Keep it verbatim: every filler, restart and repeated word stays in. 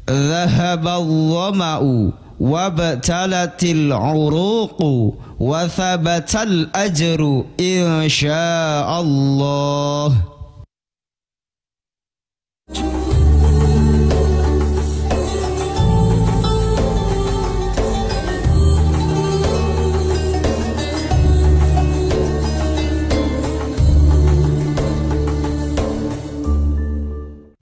Dhahabal dhama'u wabtalatil uruqu wa thabatal ajru insyaallah.